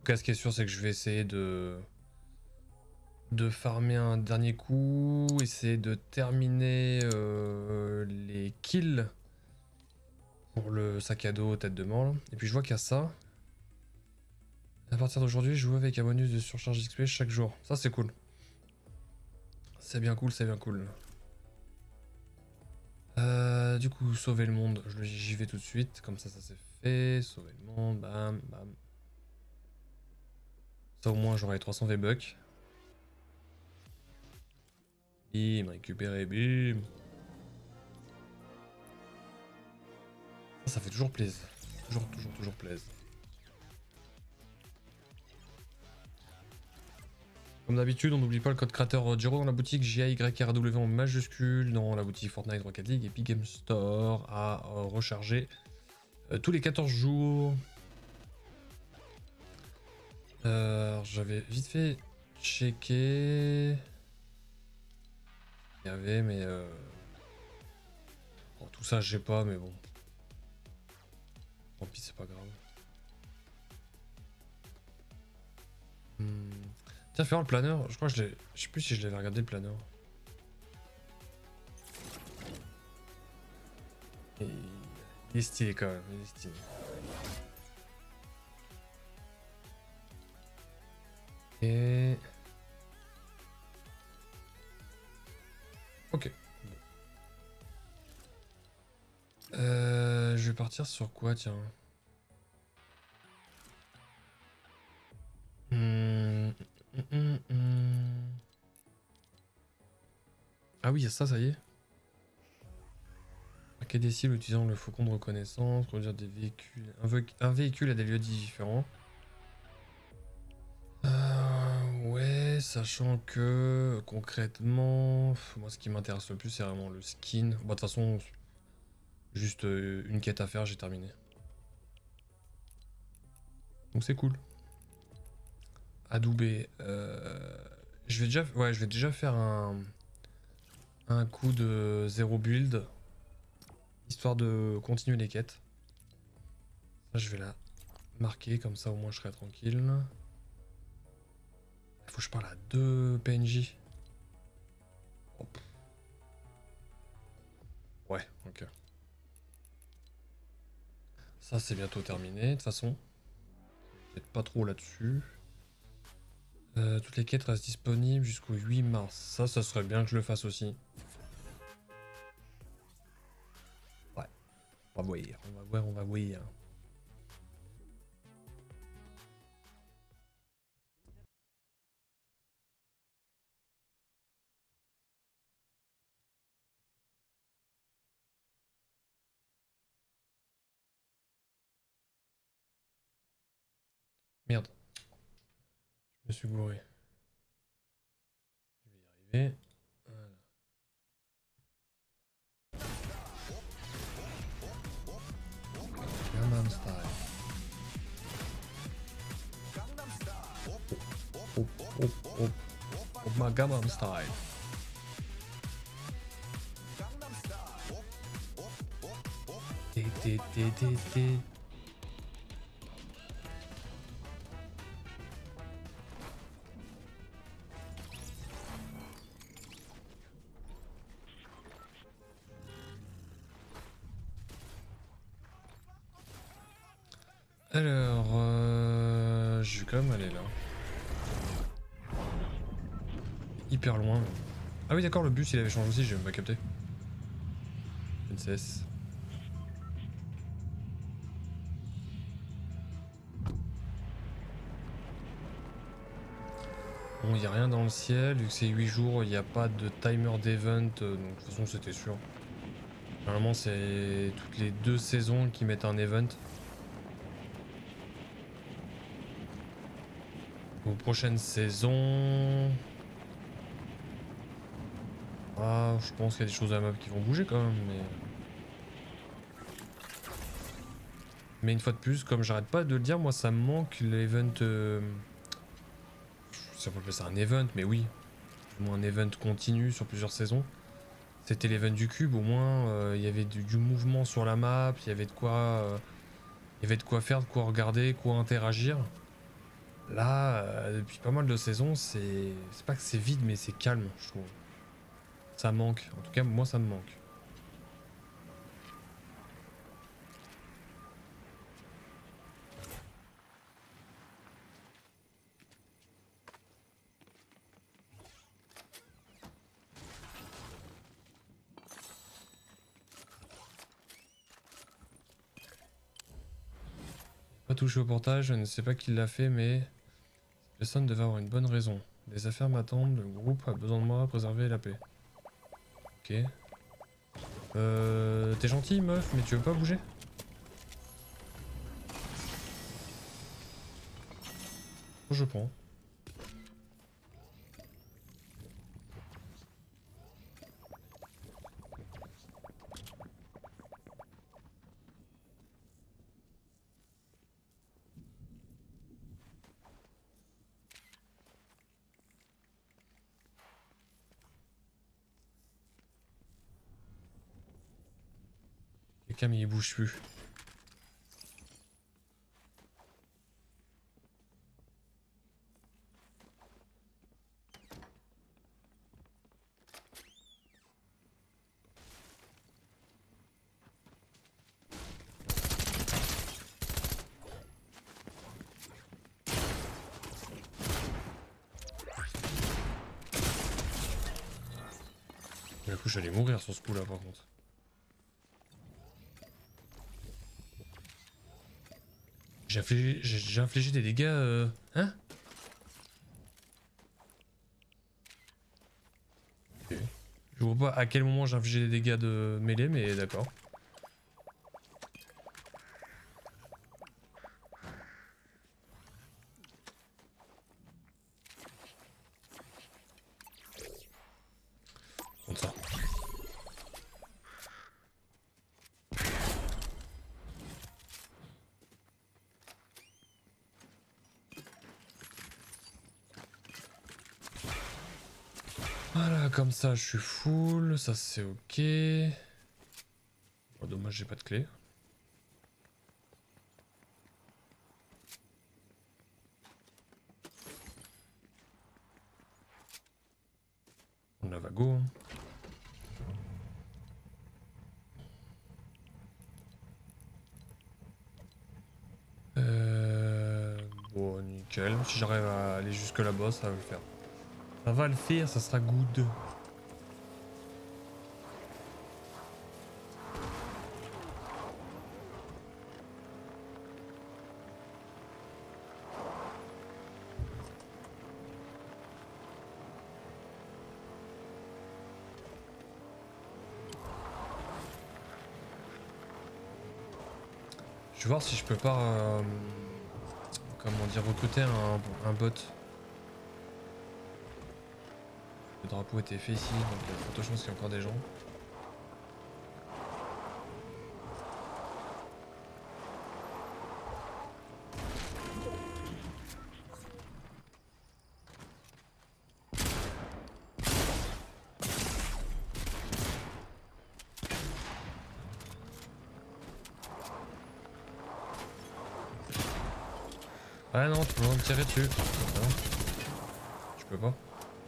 cas, ce qui est sûr, c'est que je vais essayer de farmer un dernier coup, essayer de terminer les kills pour le sac à dos tête de mort. Et puis je vois qu'il y a ça. À partir d'aujourd'hui, je joue avec un bonus de surcharge XP chaque jour. Ça c'est cool. C'est bien cool, c'est bien cool. Du coup, sauver le monde, j'y vais tout de suite. Comme ça c'est fait. Sauver le monde, bam, bam. Ça au moins j'aurai les 300 V-Bucks. Bim, récupérer, bim. Ça fait toujours plaisir. Toujours plaisir. Comme d'habitude, on n'oublie pas le code créateur Giro dans la boutique GAYRW en majuscule, dans la boutique Fortnite Rocket League, Epic Game Store à recharger tous les 14 jours. J'avais vite fait checker. Il y avait, mais bon, tout ça, j'ai pas, mais bon. Tant pis, c'est pas grave. Tiens, faire le planeur, je crois que je sais plus si je l'avais regardé le planeur. Et il est stylé quand même, il est stylé. Et... Ok. Je vais partir sur quoi, tiens. Ah oui, ça y est. Marquer des cibles utilisant le faucon de reconnaissance, produire des véhicules. Un véhicule à des lieux différents. Ouais, sachant que concrètement, moi ce qui m'intéresse le plus c'est vraiment le skin. Bah, de toute façon, juste une quête à faire, j'ai terminé. Donc c'est cool. Adoubé. Je vais déjà faire un coup de 0 build. Histoire de continuer les quêtes. Ça, je vais la marquer, comme ça au moins je serai tranquille. Il faut que je parle à 2 PNJ. Hop. Ouais, ok. Ça c'est bientôt terminé, de toute façon. Peut-être pas trop là-dessus. Toutes les quêtes restent disponibles jusqu'au 8 mars. Ça serait bien que je le fasse aussi. Ouais. On va voir, on va voir. Merde. Je me suis gouré. Je vais y arriver. Voilà. Gangnam Style. Oh my Gangnam Style. T. Alors, je vais quand même aller là. Hyper loin. Ah oui d'accord, le bus il avait changé aussi, j'ai même pas capté. Princesse. Bon, il n'y a rien dans le ciel, vu que c'est 8 jours, il n'y a pas de timer d'event, donc de toute façon c'était sûr. Normalement c'est toutes les 2 saisons qui mettent un event. Aux prochaines saisons... Ah, je pense qu'il y a des choses à la map qui vont bouger quand même, mais une fois de plus, comme j'arrête pas de le dire, moi ça me manque l'event... Si on peut appeler ça un event, mais oui. Au moins un event continu sur plusieurs saisons. C'était l'event du cube, au moins il y avait du mouvement sur la map, il y avait de quoi faire, de quoi regarder, quoi interagir. Là, depuis pas mal de saisons, c'est pas que c'est vide, mais c'est calme, je trouve. Ça manque. En tout cas, moi, ça me manque. Pas touché au portage, je ne sais pas qui l'a fait, mais cette personne devait avoir une bonne raison. Les affaires m'attendent, le groupe a besoin de moi à préserver la paix. Ok. T'es gentil, meuf, mais tu veux pas bouger? Je prends. Quelqu'un, mais il bouge plus. Du coup, j'allais mourir sur ce coup-là, par contre. J'ai infligé des dégâts, hein? Ok. Je vois pas à quel moment j'ai infligé des dégâts de mêlée, mais d'accord. Comme ça. Voilà, comme ça, je suis full. Ça, c'est ok. Oh, dommage, j'ai pas de clé. On a Vago. Hein. Bon, nickel. Si j'arrive à aller jusque là-bas, ça va le faire. Ça va le faire, ça sera good. Je vais voir si je peux pas, comment dire, recruter un bot. Le drapeau était fait ici, donc il y a de fortes chances qu'il y ait encore des gens. Ah non, tu peux pas me tirer dessus. Ah non. Je peux pas.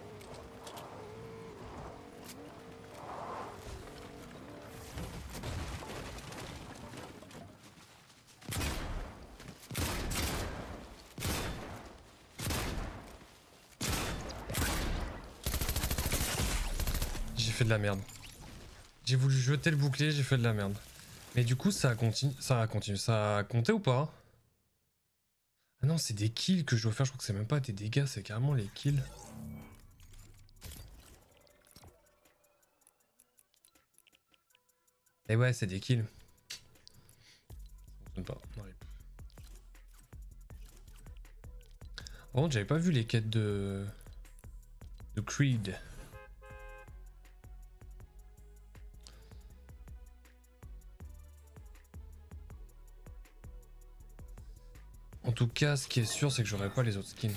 J'ai fait de la merde. J'ai voulu jeter le bouclier, j'ai fait de la merde. Mais du coup, ça a continué. Ça a compté ou pas? Ah non, c'est des kills que je dois faire. Je crois que c'est même pas des dégâts, c'est carrément les kills. Et ouais, c'est des kills. Ça fonctionne pas. Non, par contre, j'avais pas vu les quêtes de Creed. En tout cas, ce qui est sûr, c'est que j'aurai pas les autres skins.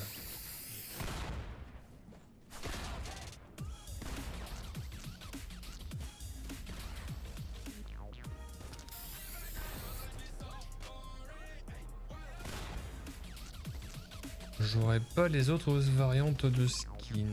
J'aurais pas les autres variantes de skin.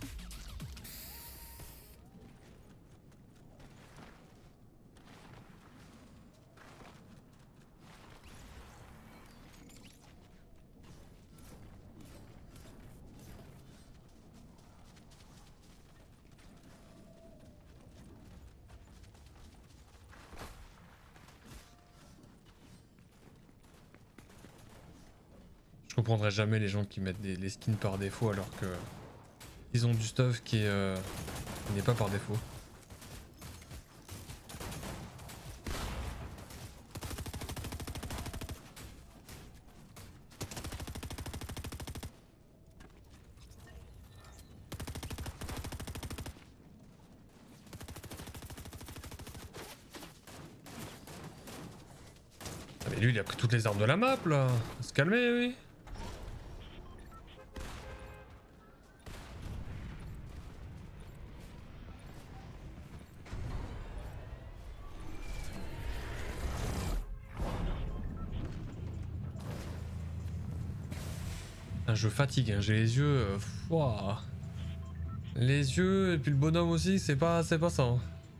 Je comprendrai jamais les gens qui mettent les skins par défaut alors que ils ont du stuff qui n'est pas par défaut. Ah mais lui il a pris toutes les armes de la map là. Faut se calmer oui. Je fatigue, hein. J'ai les yeux. Ouah. Les yeux et puis le bonhomme aussi, c'est pas ça. Hein.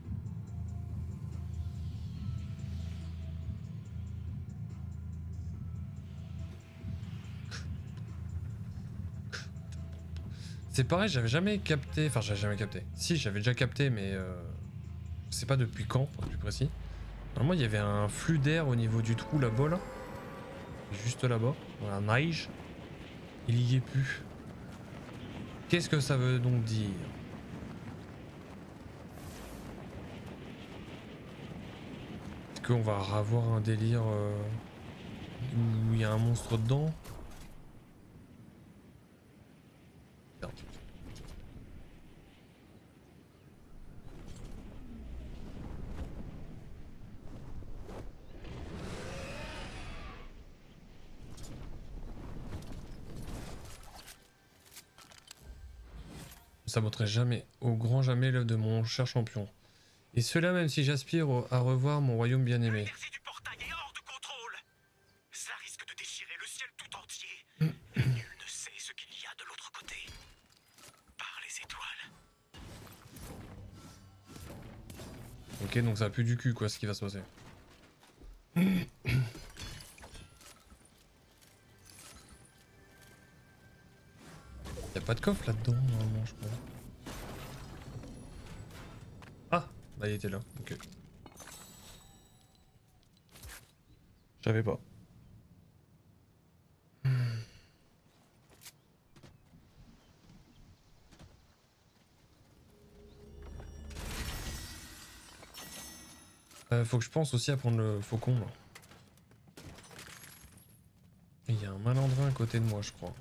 C'est pareil, j'avais jamais capté. Enfin, j'avais jamais capté. Si, j'avais déjà capté, mais je sais pas depuis quand, pour être plus précis. Normalement, il y avait un flux d'air au niveau du trou là-bas, là. Juste là-bas, dans la neige. Il y est plus. Qu'est-ce que ça veut donc dire? Est-ce qu'on va avoir un délire où il y a un monstre dedans? Merde. Ça m'ôterait jamais, au grand jamais, l'œuvre de mon cher champion. Et cela même si j'aspire à revoir mon royaume bien-aimé. L'énergie du portail est hors de contrôle. Cela risque de déchirer le ciel tout entier. Nul ne sait ce qu'il y a de l'autre côté. Par les étoiles. Ok, donc ça pue du cul quoi ce qui va se passer. Y'a pas de coffre là-dedans normalement je crois. Ah, bah il était là, ok. Je savais pas. Faut que je pense aussi à prendre le faucon là. Il y a un malandrin à côté de moi je crois.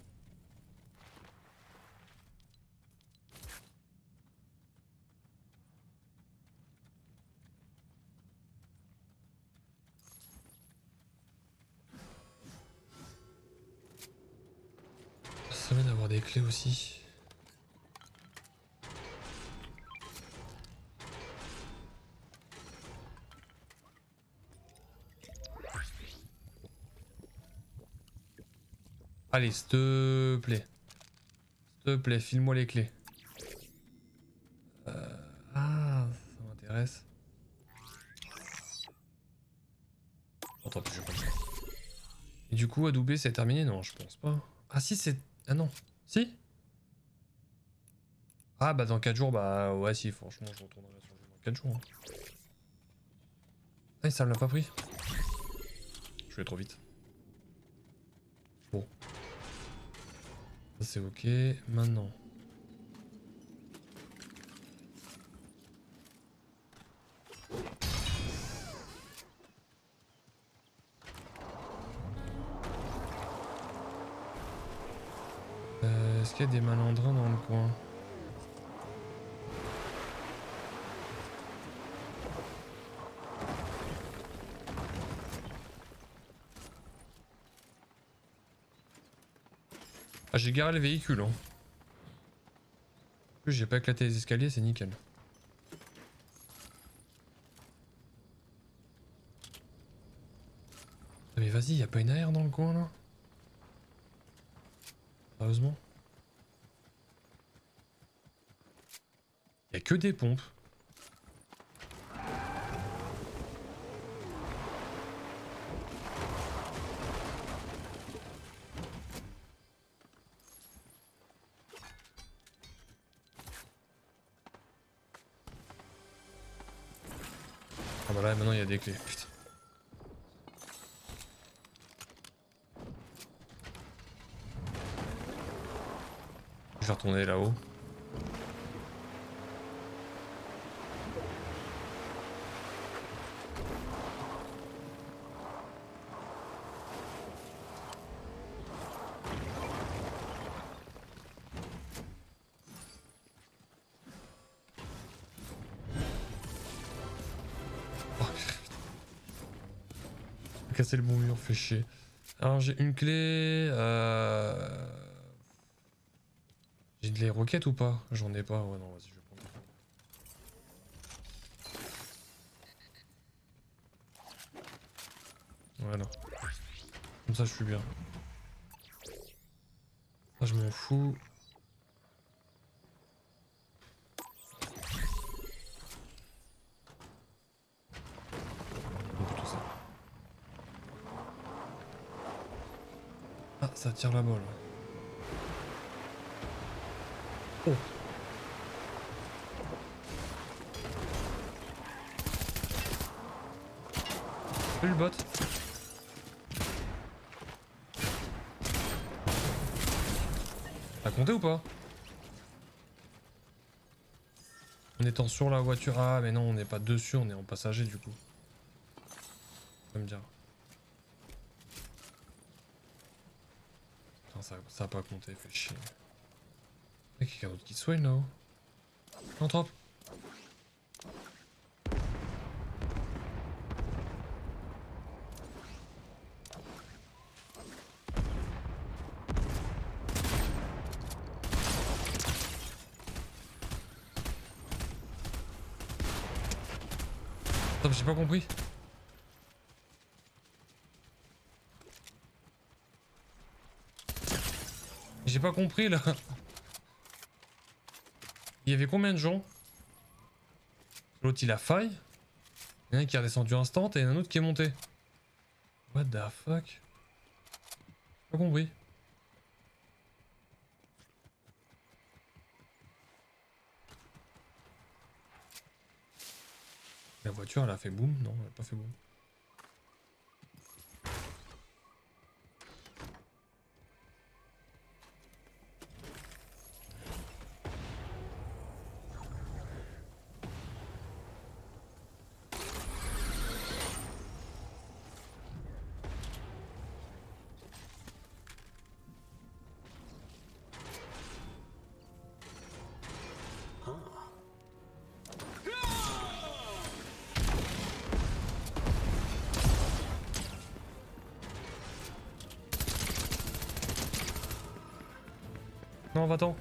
Ça va d'avoir des clés aussi. Allez, s'il te plaît. S'il te plaît, file-moi les clés. Ah, ça m'intéresse. Attends, je vais pas le faire. Et du coup, adoubé, c'est terminé? Non, je pense pas. Ah si, c'est... Ah non. Si? Ah bah dans 4 jours, bah ouais si, franchement, je retournerai sur le jeu dans 4 jours. Hein. Ah, ça me l'a pas pris. Je vais trop vite. Bon. Ça c'est ok. Maintenant. Est-ce qu'il y a des malandrins dans le coin? Ah j'ai garé le véhicule hein. En plus j'ai pas éclaté les escaliers, c'est nickel. Ah, mais vas-y, y'a pas une AR dans le coin là? Sérieusement? Y a que des pompes. Ah bah là maintenant il y a des clés. Putain. Je vais retourner là-haut. Oh, j'ai cassé le bon mur, fait chier. Alors j'ai une clé. J'ai de les roquettes ou pas? J'en ai pas. Ouais non, vas-y je vais prendre. Voilà. Comme ça je suis bien. Ah, je m'en fous. Donc, tout ça. Ah, ça tire là-bas là. Oh. Salut le bot. T'as compté ou pas? En étant sur la voiture. Ah mais non, on n'est pas dessus, on est en passager du coup. Ça me dire. Putain, ça a pas compté, fait chier. Il y a quelqu'un d'autre qui soigne là-haut. Non, trop. Attends, j'ai pas compris. J'ai pas compris là. Il y avait combien de gens? L'autre il a faille. Il y en a un qui est redescendu instant et un autre qui est monté. What the fuck? J'ai pas compris. La voiture elle a fait boum? Non, elle a pas fait boum. Non, va-t'en.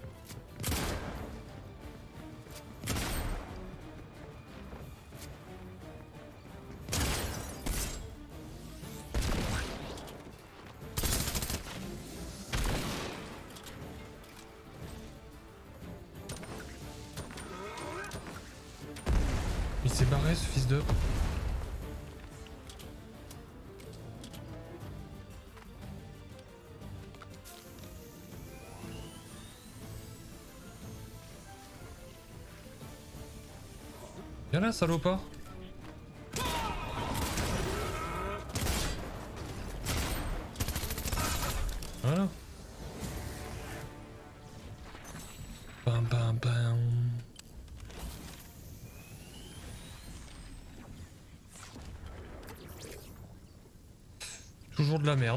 Il s'est barré ce fils de... Viens là, salopard. Voilà. Bam bam bam. Toujours de la merde.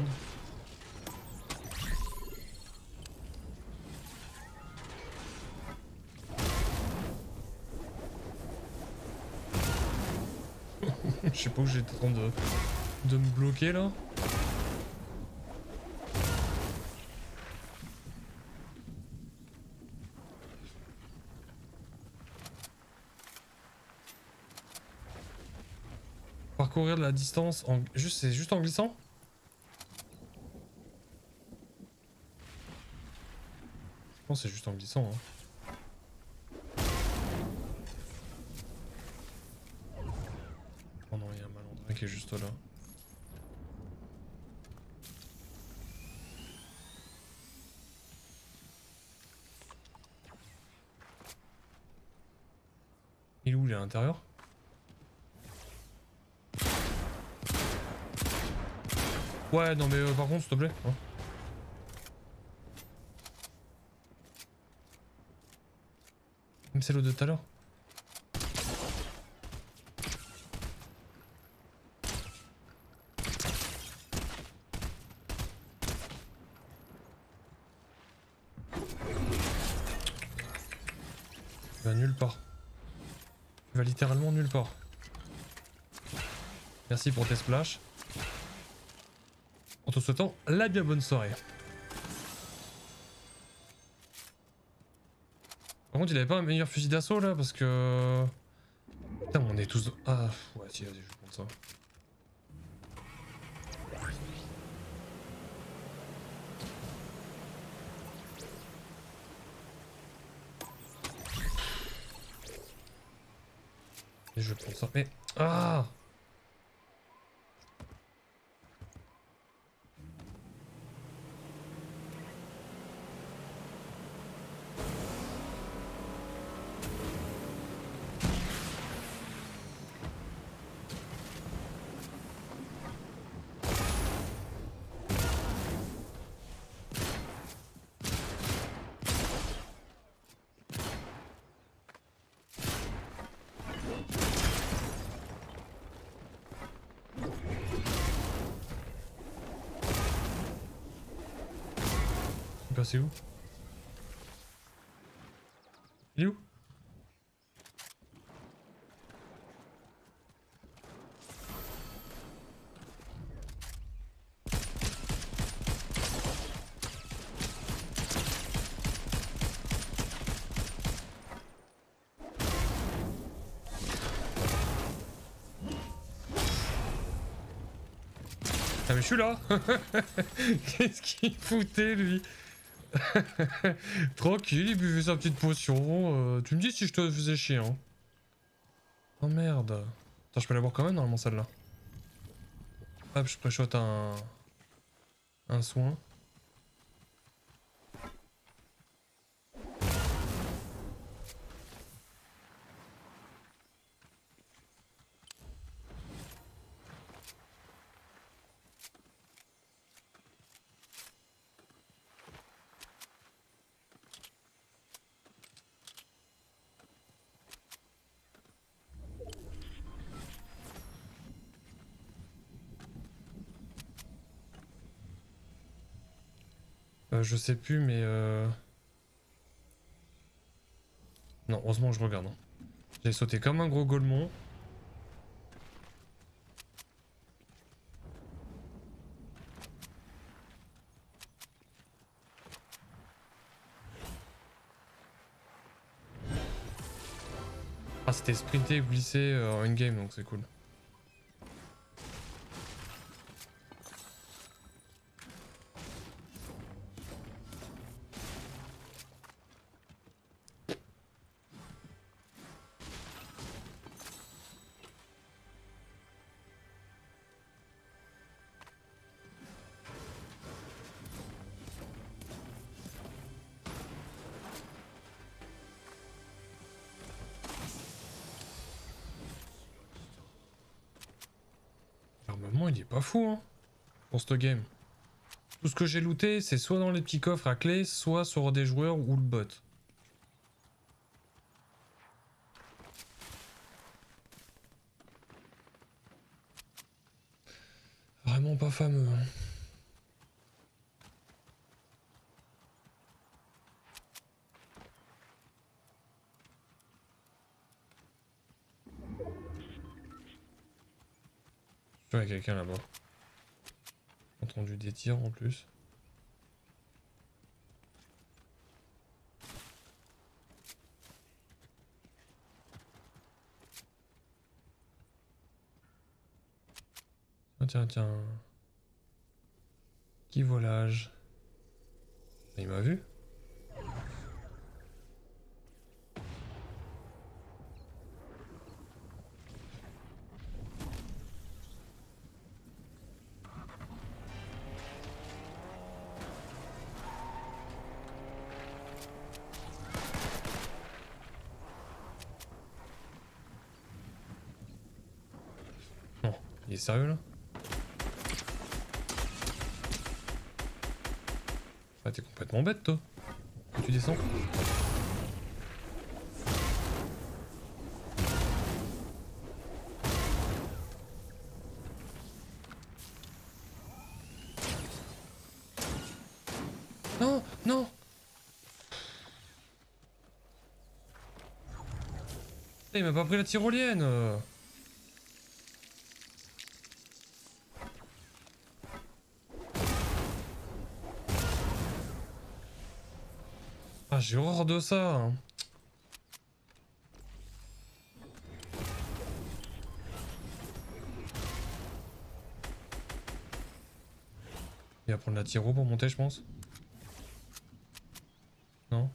Je sais pas où j'étais en train de me bloquer là. Parcourir de la distance en... c'est juste en glissant? Je pense que c'est juste en glissant. Hein. Oh non, il y a un malandrin qui est juste là. Il est où? Il est à l'intérieur? Ouais, non mais par contre, s'il te plaît. Hein. Même c'est l'autre de tout à l'heure. Il va nulle part. Il va littéralement nulle part. Merci pour tes splash. En te souhaitant la bien bonne soirée. Par contre, il avait pas un meilleur fusil d'assaut là parce que. Putain, on est tous. Ah, ouais, si, vas-y, je vais prendre ça. Et je vais prendre ça. Mais. Ah! Il est passé où? Il est où? Ah mais je suis là. Qu'est-ce qu'il foutait lui? Tranquille, il buvait sa petite potion. Tu me dis si je te faisais chier hein. Oh merde. Attends, je peux l'avoir quand même normalement celle-là. Hop, je préchote un soin. Je sais plus mais non, heureusement que je regarde. Hein. J'ai sauté comme un gros golemon. Ah c'était sprinter et glisser en in-game donc c'est cool. L'armement il est pas fou hein pour ce game. Tout ce que j'ai looté c'est soit dans les petits coffres à clé, soit sur des joueurs ou le bot. Vraiment pas fameux. Hein. Je vois quelqu'un là-bas. J'ai entendu des tirs en plus. Tiens, tiens. Qui volage? Il m'a vu? est sérieux là? Ah, t'es complètement bête toi. Quand tu descends. Non, non. Il m'a pas pris la tyrolienne. Ah, j'ai horreur de ça. Hein. Il va prendre la tyro pour monter, je pense. Non?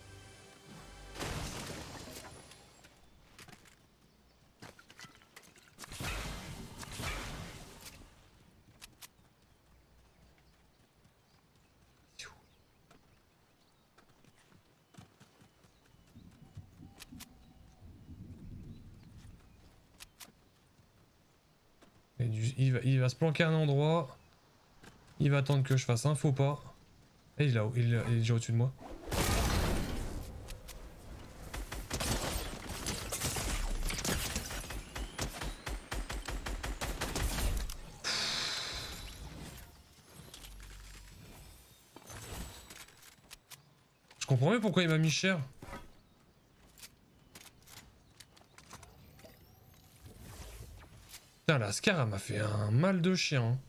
Il va se planquer à un endroit. Il va attendre que je fasse un faux pas. Et il est là-haut, il est déjà au-dessus de moi. Je comprends mieux pourquoi il m'a mis cher. Putain, la Scar m'a fait un mal de chien. Hein.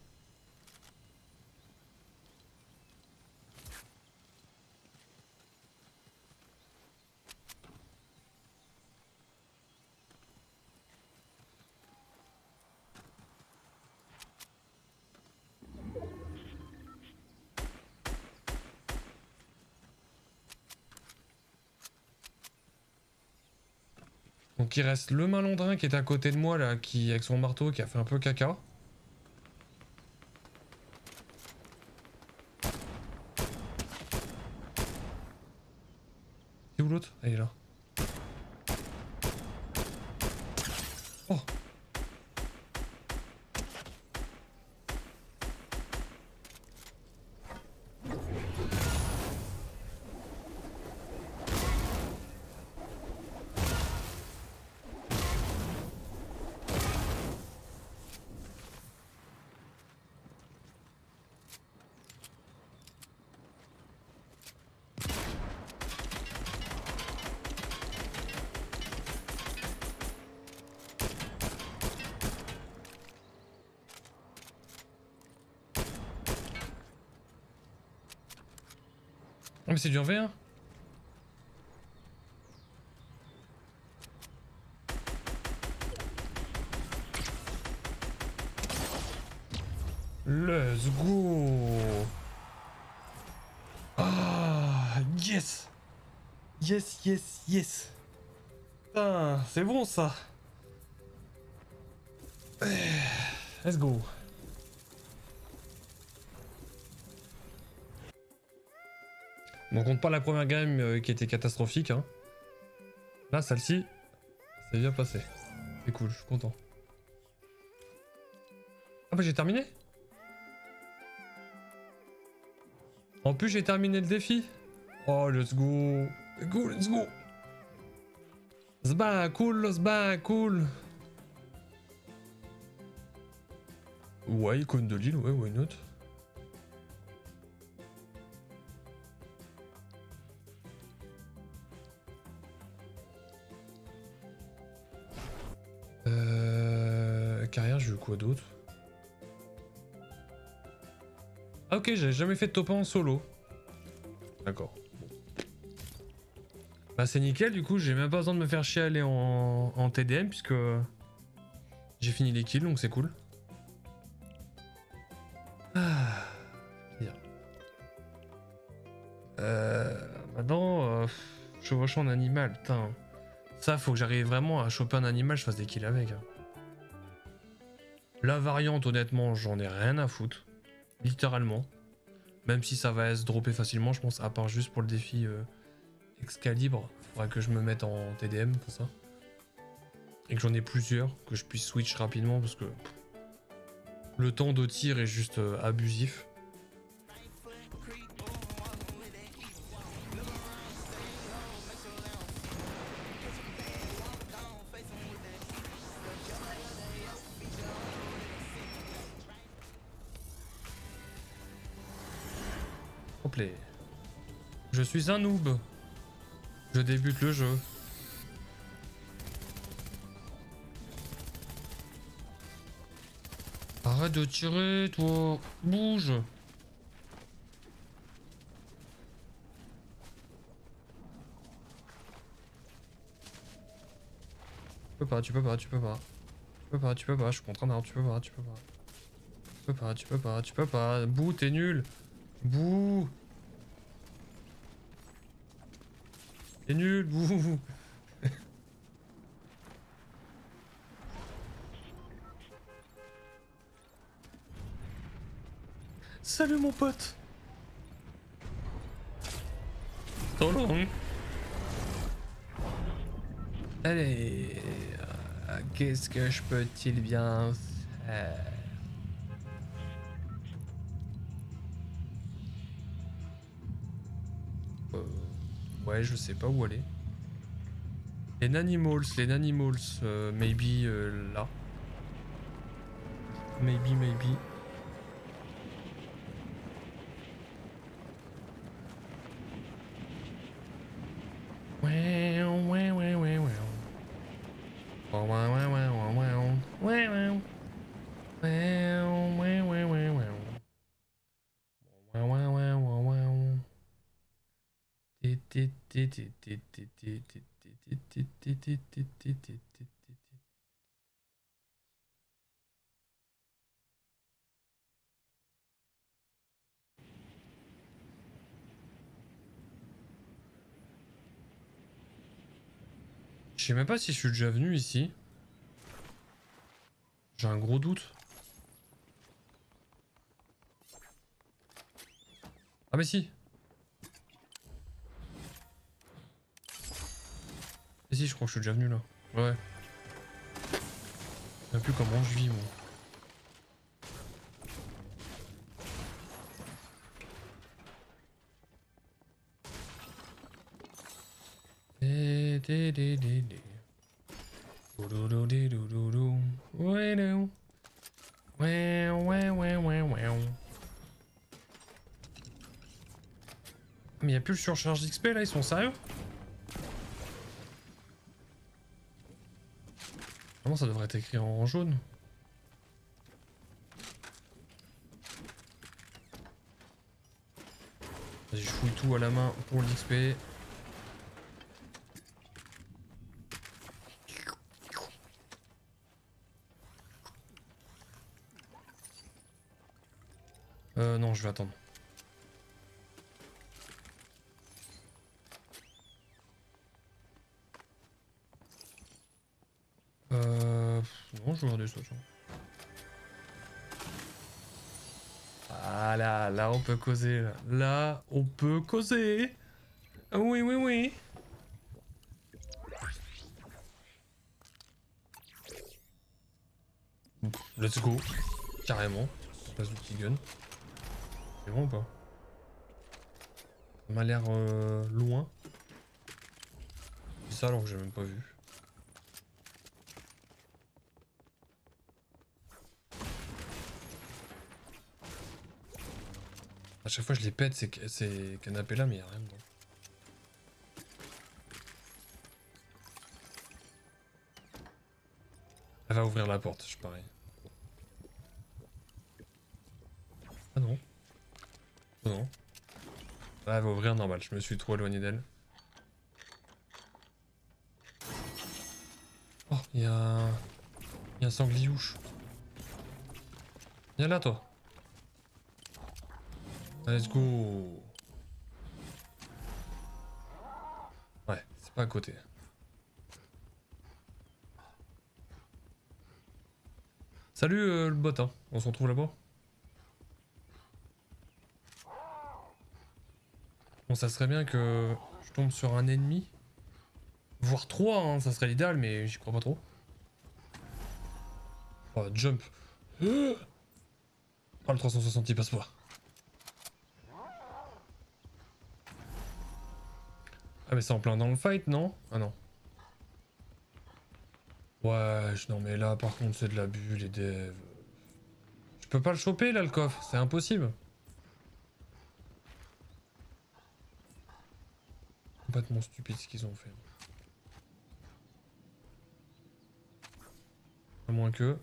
Donc il reste le malandrin qui est à côté de moi là, qui avec son marteau qui a fait un peu caca. C'est où l'autre? Elle est là. Oh! Oh mais c'est du V1. Let's go. Ah yes. Yes yes yes. Putain, c'est bon ça. Let's go. Bon, on compte pas la première game qui était catastrophique. Hein. Là, celle-ci, c'est bien passé. C'est cool, je suis content. Ah bah j'ai terminé. En plus, j'ai terminé le défi. Oh, let's go. Let's go, let's go. C'est bien cool, c'est bien cool. Ouais, icône de l'île, ouais, why not. Carrière, j'ai eu quoi d'autre? Ah ok, j'ai jamais fait de top 1 en solo. D'accord. Bah c'est nickel, du coup j'ai même pas besoin de me faire chier à aller en TDM puisque j'ai fini les kills, donc c'est cool. Ah, bien. Maintenant, chevauchant un animal, putain. Ça, faut que j'arrive vraiment à choper un animal, je fasse des kills avec. Hein. La variante, honnêtement, j'en ai rien à foutre. Littéralement. Même si ça va se dropper facilement, je pense, à part juste pour le défi Excalibur. Faudra que je me mette en TDM pour ça. Et que j'en ai plusieurs, que je puisse switch rapidement, parce que Le temps de tir est juste abusif. Hop là. Je suis un noob. Je débute le jeu. Arrête de tirer, toi. Bouge. Tu peux pas, tu peux pas, tu peux pas. Tu peux pas, tu peux pas, je suis contre un arbre, tu peux pas, tu peux pas. Tu peux pas, tu peux pas, tu peux pas. Bouh, t'es nul. Bouh. T'es nul, bouh. Salut mon pote. So long. Allez, qu'est-ce que je peux-t-il bien faire? Ouais, je sais pas où aller. Les Nanimals, maybe là. Maybe. Je sais même pas si je suis déjà venu ici. J'ai un gros doute. Ah mais si. Mais si, je crois que je suis déjà venu là. Ouais. Je sais plus comment je vis moi. Mais y'a plus le surcharge d'XP là, ils sont sérieux? Comment ça devrait être écrit en jaune? Vas-y, je fouille tout à la main pour l'XP. Non, je vais attendre. Non, je vais regarder ça, tiens. Ah là, on peut causer. Là, on peut causer. Oui. Let's go. Carrément. On passe du petit gun. C'est bon ou pas? Ça m'a l'air loin. C'est ça alors que j'ai même pas vu. À chaque fois je les pète ces canapés là mais y'a rien dedans. Elle va ouvrir la porte, je parie. Ah non. Oh non. Ah, elle va ouvrir normal, je me suis trop éloigné d'elle. Oh, il y a un sangliouche. Viens là toi. Let's go. Ouais, c'est pas à côté. Salut le bot, hein. On se retrouve là-bas. Bon, ça serait bien que je tombe sur un ennemi. Voire 3, hein, ça serait l'idéal, mais j'y crois pas trop. Oh, jump. Oh, le 360 il passe pas. Ah mais c'est en plein dans le fight, non? Ah non. Ouais, non mais là par contre c'est de l'abus les devs. Je peux pas le choper là le coffre, c'est impossible. Complètement stupide ce qu'ils ont fait. À moins que...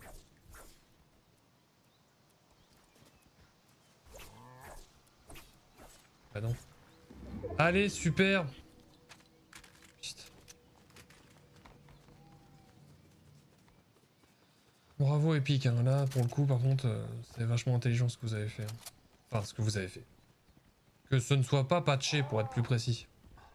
Ah non. Allez, super. Putain. Bravo Epic, hein. Là pour le coup par contre c'est vachement intelligent ce que vous avez fait. Hein. Enfin ce que vous avez fait. Que ce ne soit pas patché pour être plus précis.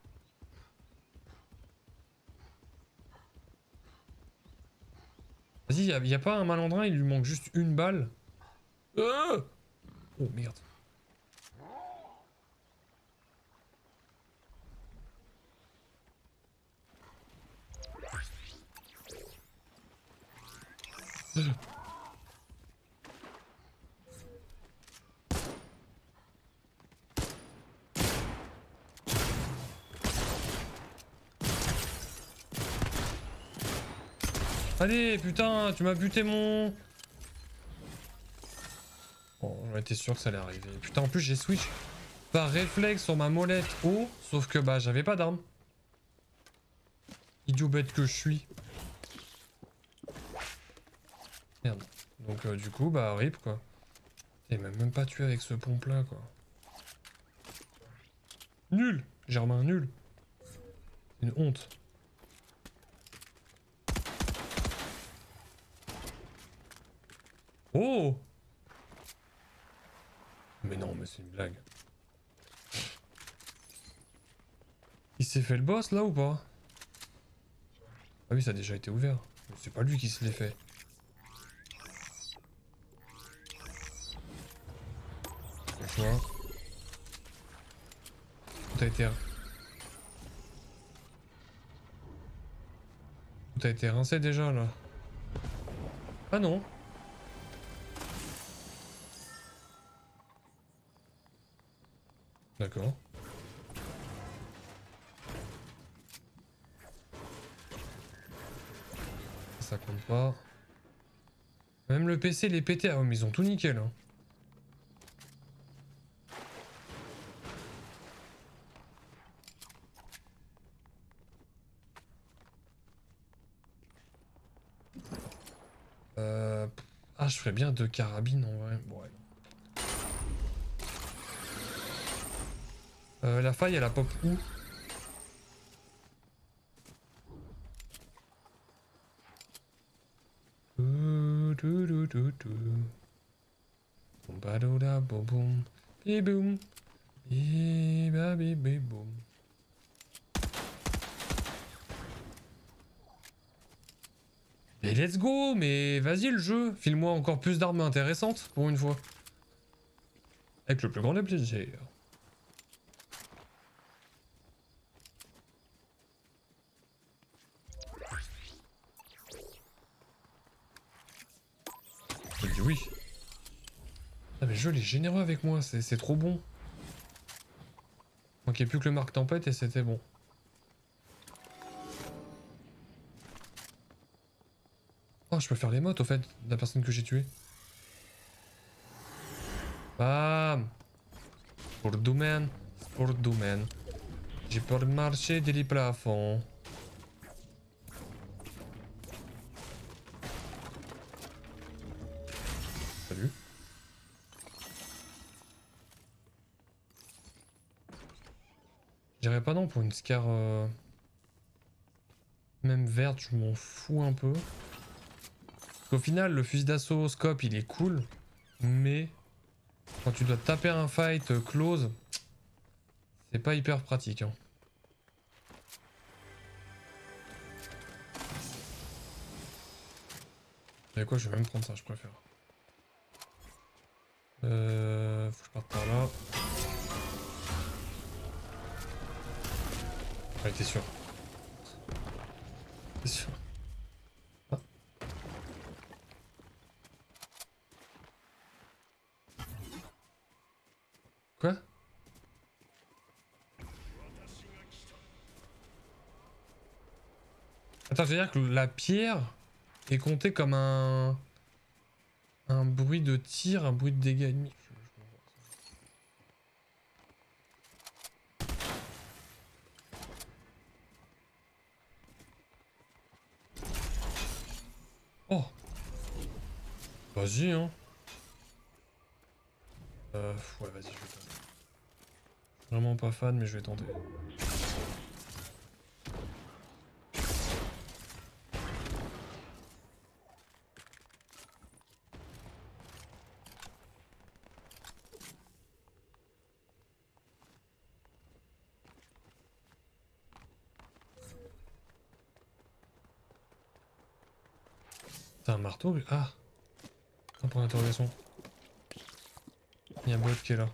Vas-y, y a pas un malandrin, il lui manque juste une balle. Oh merde. Allez, putain, tu m'as buté mon... Bon, j'en étais sûr que ça allait arriver. Putain, en plus j'ai switch par réflexe sur ma molette haut, sauf que bah j'avais pas d'arme. Idiot bête que je suis. Merde. Donc du coup, bah rip quoi. Il m'a même pas tué avec ce pompe là quoi. Nul! Germain, nul. Une honte. Oh! Mais non, mais c'est une blague. Il s'est fait le boss là ou pas? Ah oui, ça a déjà été ouvert. C'est pas lui qui se l'est fait. Bonsoir. Tout a été... Tout a été rincé déjà là. Ah non. D'accord. Ça compte pas. Même le PC les pété. Ah mais ils ont tout nickel hein. Ah je ferais bien 2 carabines en vrai. Bon, ouais. La faille elle a pop où? Mais let's go, mais vas-y le jeu, file-moi encore plus d'armes intéressantes pour une fois. Avec le plus grand des plaisirs. Je dis oui. Ah mais le jeu il est généreux avec moi, c'est trop bon. Manquait plus que le Marque Tempête et c'était bon. Oh je peux faire les mottes au fait de la personne que j'ai tuée. Bam. Pour domaine, pour domaine. J'ai peur de marcher des les plafonds. Salut. J'irais pas non pour une scar même verte, je m'en fous un peu. Parce qu'au final, le fusil d'assaut scope il est cool, mais quand tu dois taper un fight close, c'est pas hyper pratique. Hein. Et quoi, je vais même prendre ça, je préfère. Faut que je parte par là. Ouais, t'es sûr. T'es sûr. Ah. Attends, c'est-à-dire que la pierre est comptée comme un bruit de tir, un bruit de dégâts ennemis. Oh, vas-y, hein. Ouais, vas-y, je vais tenter. Je suis vraiment pas fan, mais je vais tenter. T'as un marteau, lui? Ah, un point d'interrogation. Il y a un bot qui est là.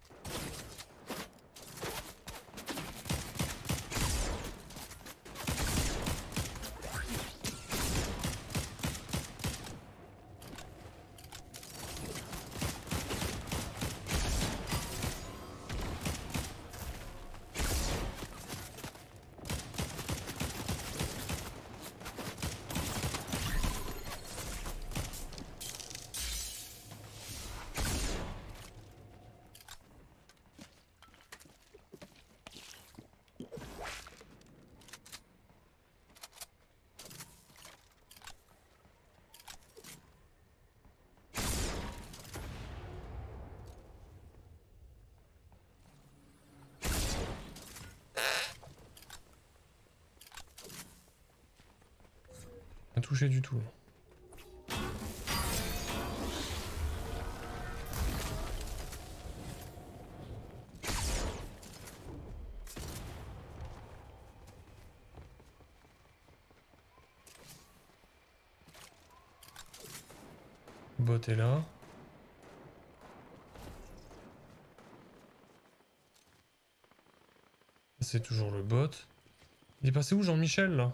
Pas touché du tout. Le bot est là. C'est toujours le bot. Il est passé où Jean-Michel là?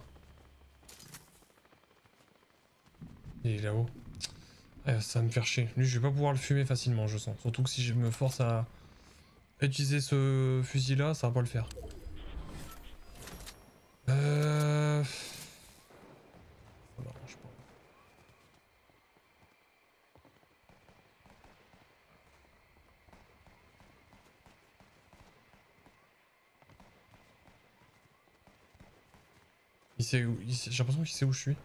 Il est là-haut. Ah, ça va me faire chier. Lui, je vais pas pouvoir le fumer facilement, je sens. Surtout que si je me force à utiliser ce fusil là, ça va pas le faire. Ça m'arrange pas. Il sait où... J'ai l'impression qu'il sait où je suis.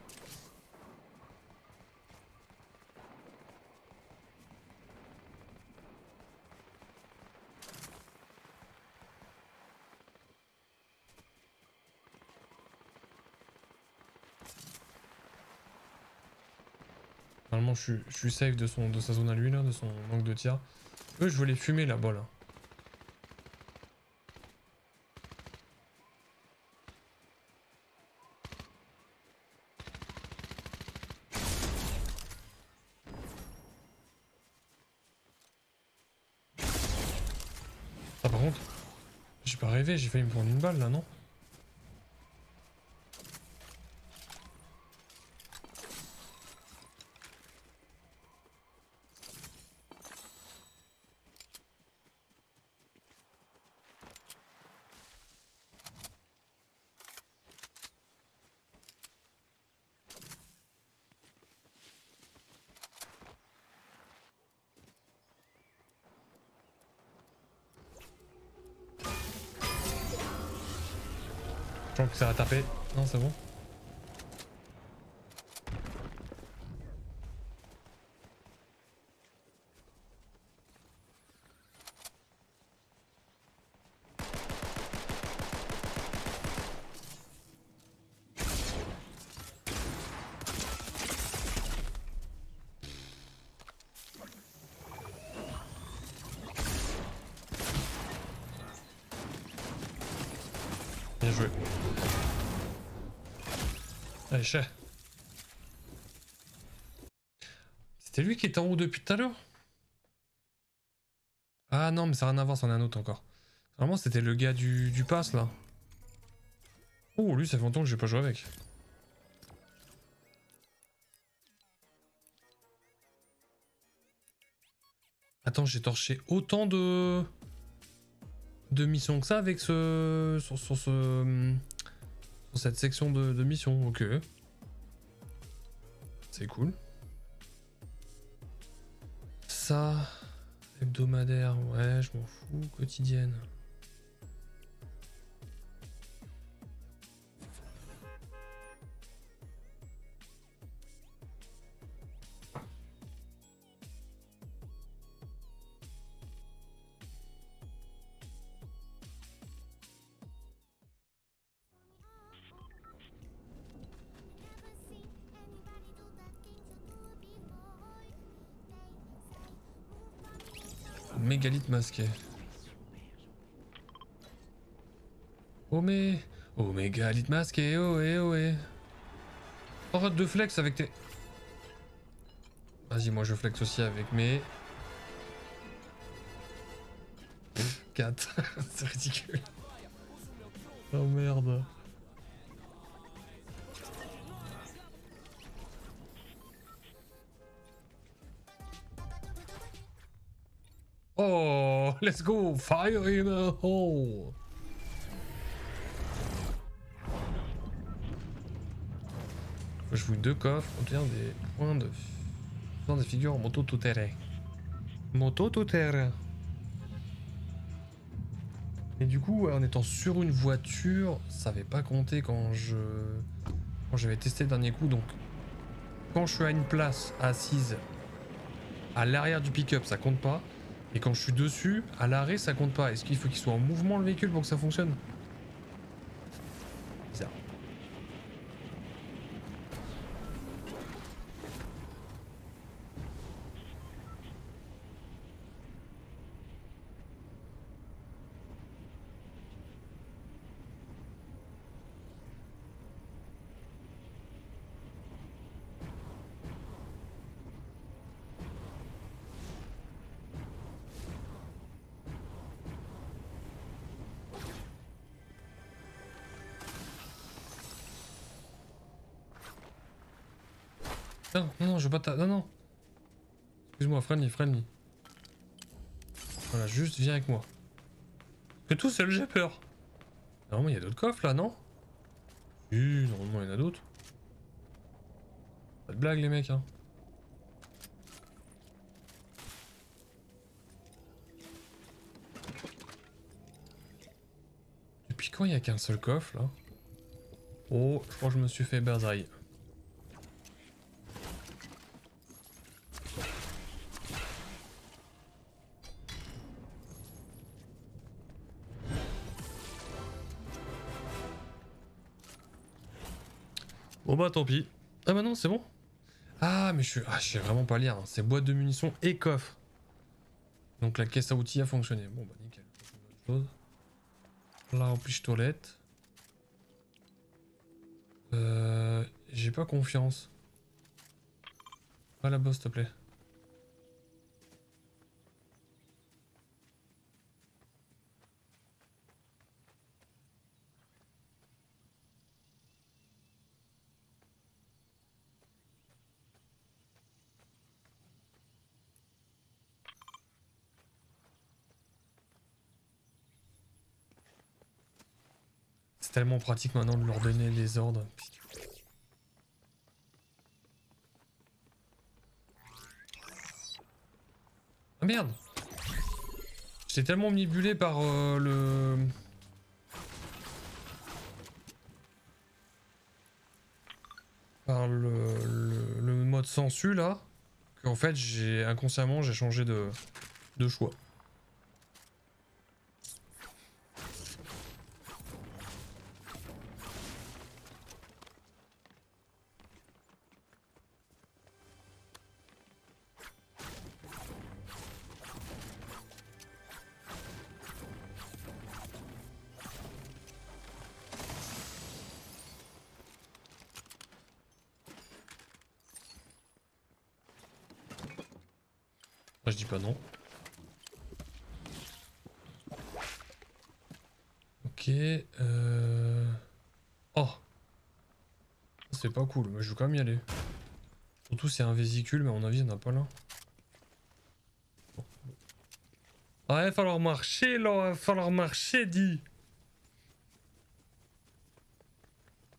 Normalement, je suis safe de sa zone à lui, là, de son angle de tir. Eux, je veux les fumer là-bas, là. Ah, par contre, j'ai pas rêvé, j'ai failli me prendre une balle, là, non? Je pense que ça va taper. Non, c'est bon. Bien joué. Allez, chat. C'était lui qui était en haut depuis tout à l'heure? Ah non, mais ça n'a rien à voir, c'en est un autre encore. Vraiment, c'était le gars du pass, là. Oh, lui, ça fait longtemps que j'ai pas joué avec. Attends, j'ai torché autant de missions que ça avec ce... sur ce... Sur cette section de mission, ok. C'est cool. Ça, hebdomadaire, ouais, je m'en fous. Quotidienne. Mégalith masqué. Oh mais... Oh mégalith masqué, oh et oh et. Arrête de flex avec tes... Vas-y, moi je flex aussi avec mes... 4. C'est ridicule. Oh merde. Oh, let's go, fire in a hole. Faut que je vous 2 coffres, obtenir des points de... Dans des figures en moto tout terrain. Moto tout terrain. Et du coup, en étant sur une voiture, ça avait pas compté quand j'avais testé le dernier coup. Donc, quand je suis à une place assise à l'arrière du pick-up, ça compte pas. Et quand je suis dessus, à l'arrêt, ça compte pas. Est-ce qu'il faut qu'il soit en mouvement le véhicule pour que ça fonctionne? Bizarre. Non, non, non, je veux pas ta... Non, non. Excuse-moi, friendly, friendly. Voilà, juste viens avec moi. Que tout seul, j'ai peur. Normalement, il y a d'autres coffres là, non? Oui, normalement, il y en a d'autres. Pas de blague, les mecs, hein. Depuis quand il y a qu'un seul coffre là? Oh, je crois que je me suis fait berzaille. Bon bah tant pis. Ah bah non, c'est bon. Ah mais je sais vraiment pas lire, hein. C'est boîte de munitions et coffre. Donc la caisse à outils a fonctionné. Bon bah nickel. Chose. Là en pistolette. J'ai pas confiance. Va là-bas s'il te plaît. C'est tellement pratique maintenant de leur donner les ordres. Ah merde! J'étais tellement manipulé par le mode sensu là, qu'en fait j'ai inconsciemment j'ai changé de choix. Moi je dis pas non. Ok. Oh. C'est pas cool, mais je veux quand même y aller. Surtout c'est un vésicule, mais à mon avis il n'y en a pas là. Bon. Ah, il va falloir marcher là, il va falloir marcher dit.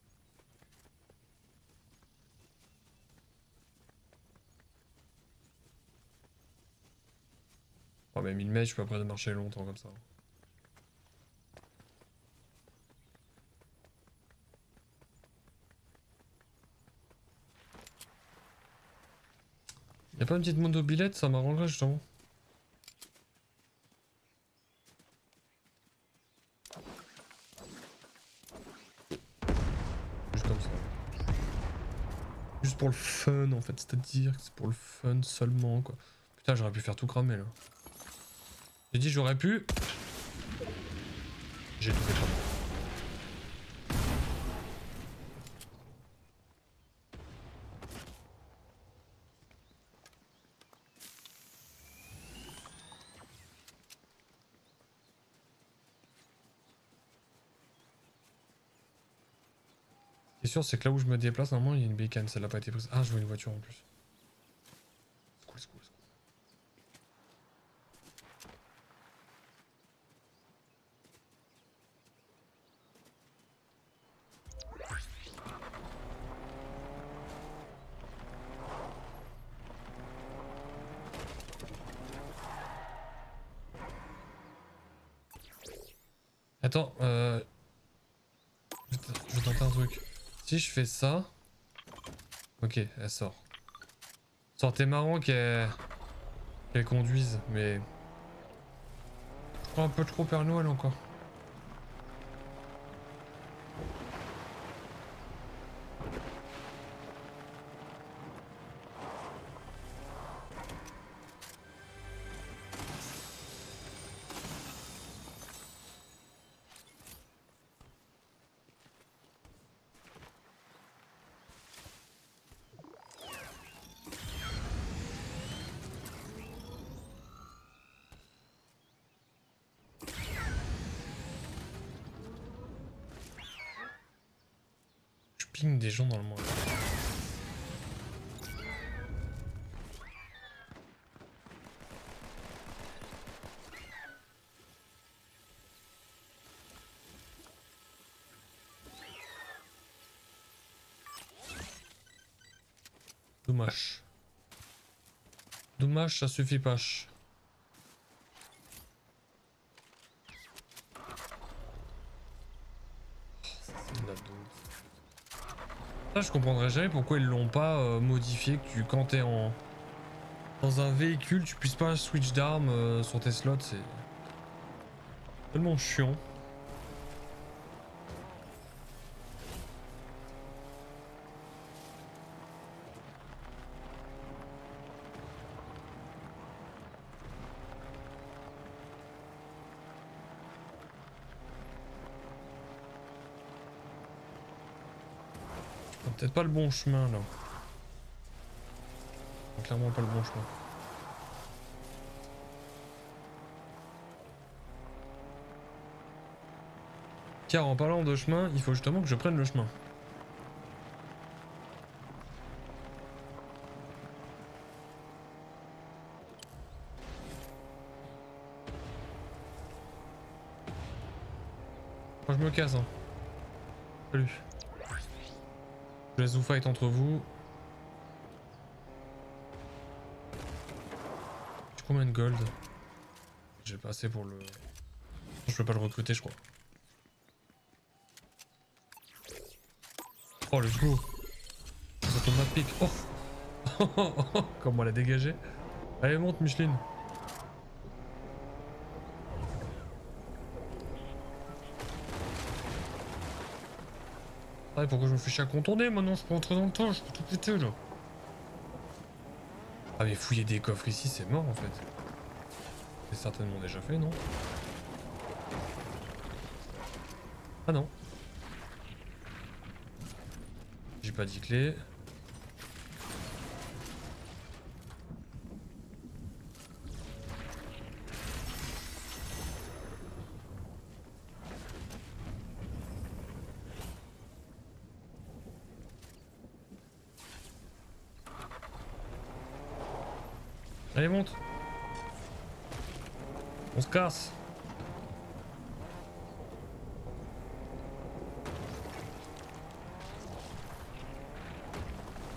Oh, mais 1000 mètres, je peux pas de marcher longtemps comme ça. Y'a pas une petite motobilette, ça m'arrangerait justement. Juste comme ça. Juste pour le fun en fait, c'est-à-dire que c'est pour le fun seulement quoi. Putain, j'aurais pu faire tout cramer là. J'ai dit j'aurais pu. J'ai tout fait cramer. Ce qui est sûr, c'est que là où je me déplace, normalement il y a une bécane, celle-là n'a pas été prise. Ah, je vois une voiture en plus. C'est cool, c'est cool, c'est cool. Attends, je vais tenter un truc. Si je fais ça... Ok, elle sort. Sortait marrant qu'elle conduise, mais... Je crois un peu trop Père Noël encore. Je ping des gens dans le monde. Dommage. Dommage, ça suffit pas. Ça, je comprendrais jamais pourquoi ils l'ont pas modifié, que tu, quand t'es dans un véhicule, tu puisses pas switch d'armes sur tes slots, c'est tellement chiant. Peut-être pas le bon chemin là. Clairement pas le bon chemin. Car en parlant de chemin, il faut justement que je prenne le chemin. Moi je me casse hein. Salut. Je laisse vous fight entre vous. J'ai combien de gold? J'ai pas assez pour le... Je peux pas le recruter je crois. Oh let's go. Ça tombe ma pique. Oh. Comment elle a dégagé. Allez monte Micheline. Ah, pourquoi je me fais chier à contourner maintenant? Je peux rentrer dans le temps, je peux tout péter là. Ah mais fouiller des coffres ici c'est mort en fait. C'est certainement déjà fait non? Ah non. J'ai pas dit clé. Allez monte. On se casse.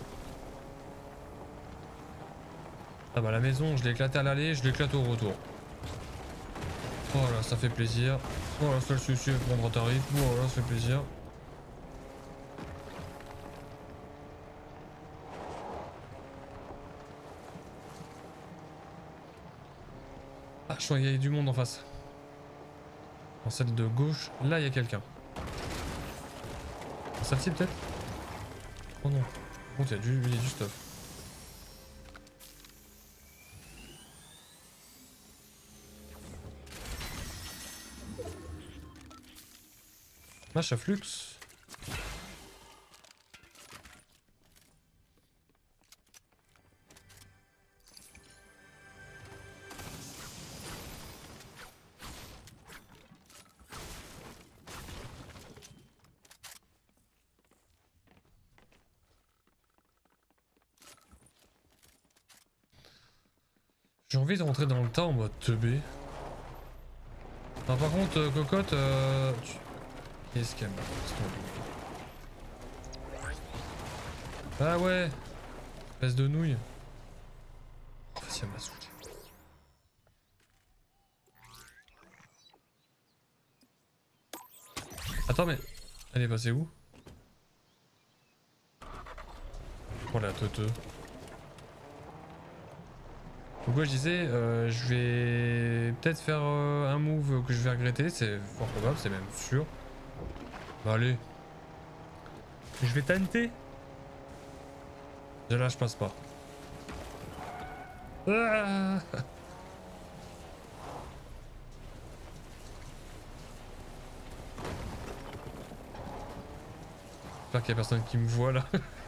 Ah bah la maison je l'ai éclaté à l'aller, je l'éclate au retour. Voilà, ça fait plaisir. Voilà, seul souci est prendre un tarif. Voilà, ça fait plaisir. Ah, je crois qu'il y a du monde en face. Dans celle de gauche, là il y a quelqu'un. Celle-ci peut-être? Oh non. Bon, il y a du stuff. Match à flux. J'ai envie de rentrer dans le tas en mode teubé. Ah, par contre, cocotte, qu'est-ce qu'elle m'a fait? Ah ouais, espèce de nouille. Oh, si elle m'a saoulé. Attends, mais elle est passée où? Oh la teuteux. Donc ouais, je disais, je vais peut-être faire un move que je vais regretter, c'est fort probable, c'est même sûr. Bah allez. Je vais tenter. Là, je passe pas. Ah, j'espère qu'il y a personne qui me voit là.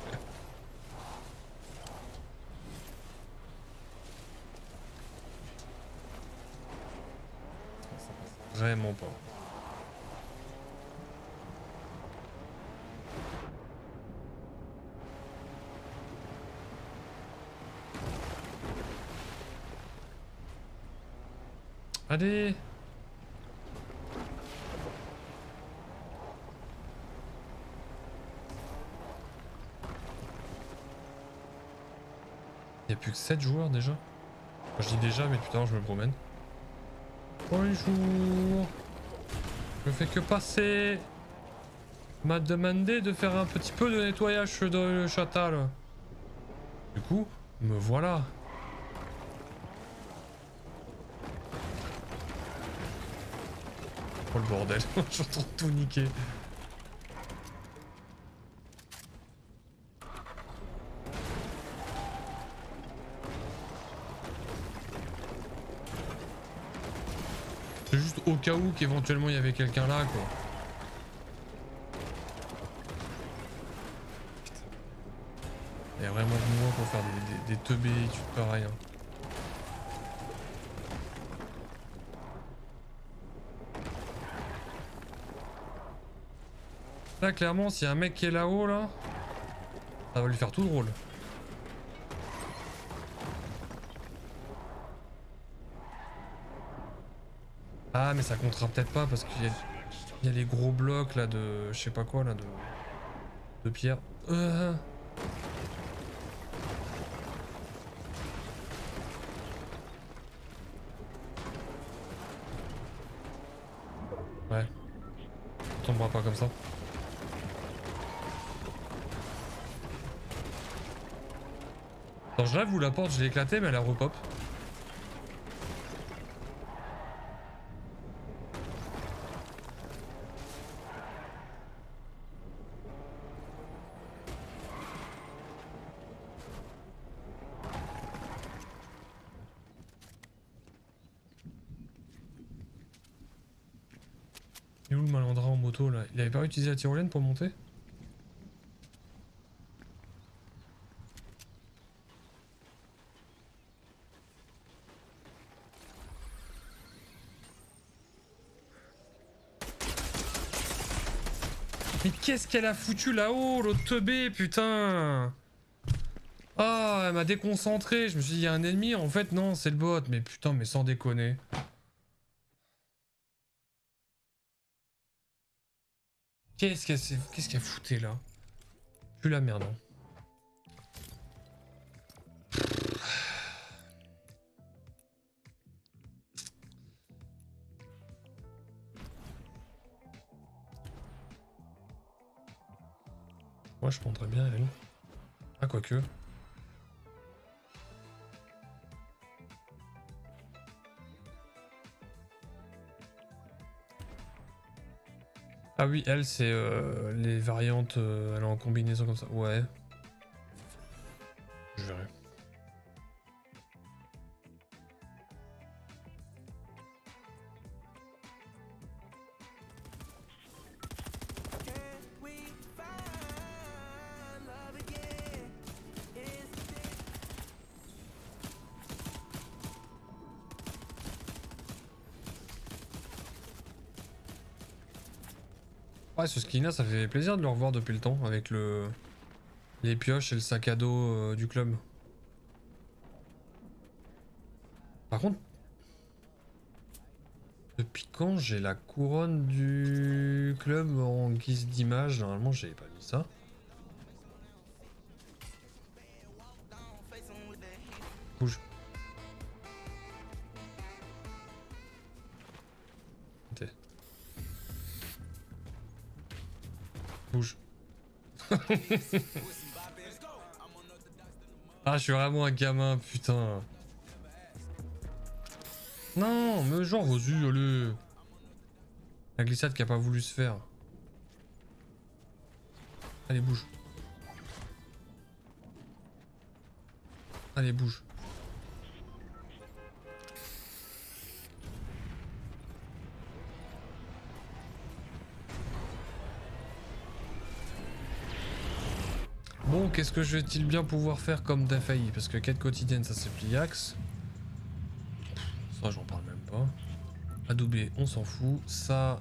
Vraiment pas. Allez. Il n'y a plus que 7 joueurs déjà. Enfin, je dis déjà, mais putain, je me promène. Bonjour. Je fais que passer. M'a demandé de faire un petit peu de nettoyage de châtal. Du coup, me voilà. Oh le bordel, je suis en train de tout niquer. C'est juste au cas où qu'éventuellement il y avait quelqu'un là quoi. Putain. Il y a vraiment de moi pour faire des teubés études pareilles. Hein. Là clairement s'il y a un mec qui est là-haut là, ça va lui faire tout drôle. Ah mais ça comptera peut-être pas parce qu'il y a les gros blocs là de je sais pas quoi là de pierre. Ouais. On tombera pas comme ça. Attends, je rêve ou la porte je l'ai éclatée mais elle a repop. Il est où le malandrin en moto là? Il avait pas utilisé la tyrolienne pour monter? Mais qu'est-ce qu'elle a foutu là-haut, l'autre teubé, putain! Ah, elle m'a déconcentré. Je me suis dit, il y a un ennemi. En fait, non, c'est le bot. Mais putain, mais sans déconner. Qu'est-ce qu'elle foutait là? Plus la merde. Hein. Moi je prendrais bien elle. Ah quoique. Ah oui, elle c'est les variantes, elle est en combinaison comme ça. Ouais. Je verrai. Ouais, ce skin là, ça fait plaisir de le revoir depuis le temps avec les pioches et le sac à dos du club. Par contre, depuis quand j'ai la couronne du club en guise d'image? Normalement, j'avais pas mis ça. Bouge. Ok. Bouge. Ah, je suis vraiment un gamin, putain. Non, mais genre, vas-y, allez. La glissade qui a pas voulu se faire. Allez, bouge. Allez, bouge. Bon, qu'est-ce que je vais-t-il bien pouvoir faire comme d'affailli? Parce que quête quotidienne, ça c'est Pliax. Ça, j'en parle même pas. Adoubé, on s'en fout. Ça,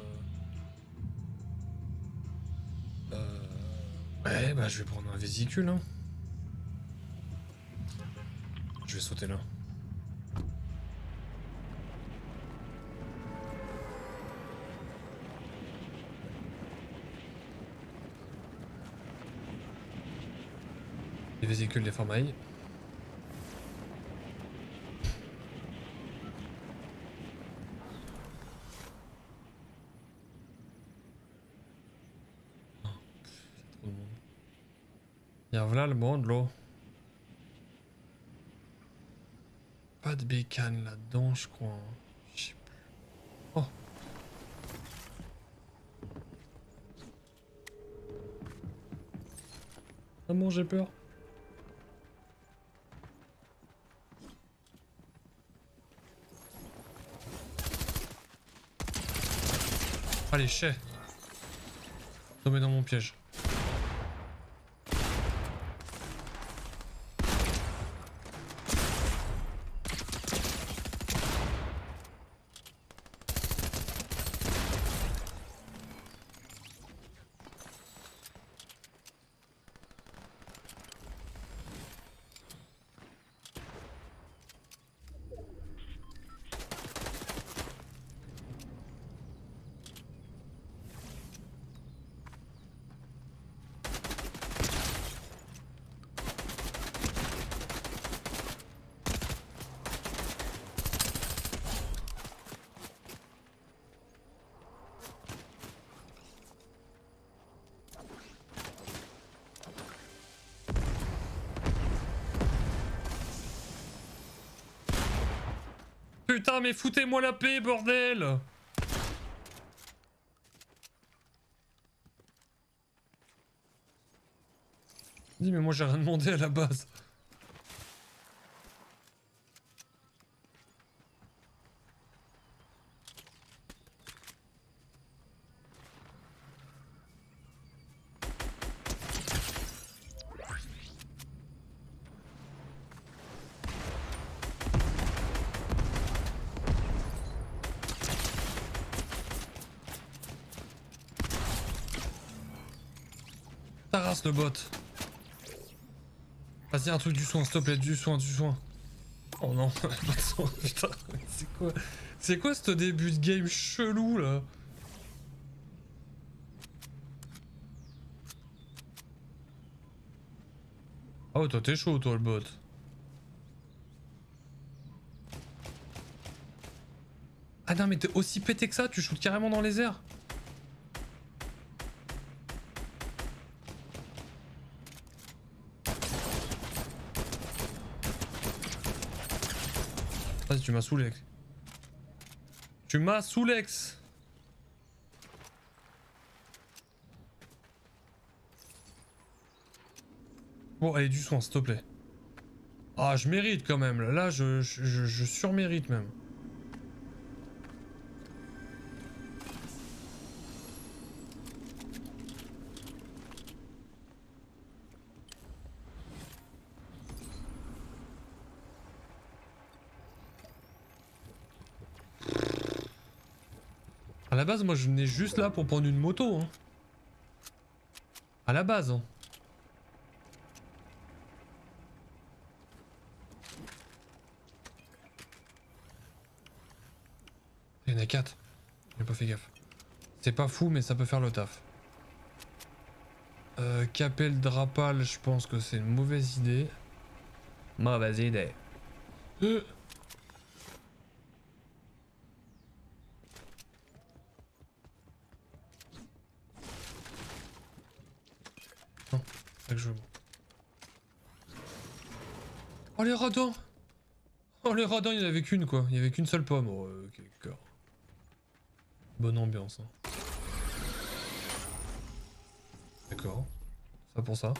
ouais, bah je vais prendre un vésicule. Hein. Je vais sauter là. Les vésicules des Farmailles. Y'a voilà le monde là. Pas de bécane là-dedans, je crois. Je sais plus. Oh. Maman, j'ai peur. Allez, chais. Tombé dans mon piège. Putain, mais foutez-moi la paix, bordel! Dis, mais moi j'ai rien demandé à la base. Ta race le bot. Vas-y, un truc du soin, s'il te plaît, du soin, du soin. Oh non, pas de soin, putain, c'est quoi ce début de game chelou là? Oh, toi t'es chaud, toi le bot. Ah non, mais t'es aussi pété que ça, tu shootes carrément dans les airs. Vas-y, tu m'as saoulé. Tu m'as saoulex. Bon, allez, du soin, s'il te plaît. Ah, je mérite quand même. Là, je surmérite même. À la base, moi, je venais juste là pour prendre une moto. Hein. À la base. Hein. Il y en a 4. J'ai pas fait gaffe. C'est pas fou, mais ça peut faire le taf. Capel Drapal, je pense que c'est une mauvaise idée. Mauvaise idée. Non, c'est ça que je veux. Oh les radins! Oh les radins, il n'y en avait qu'une quoi. Il n'y avait qu'une seule pomme. Oh, ok, d'accord. Bonne ambiance. Hein. D'accord. Ça pour ça.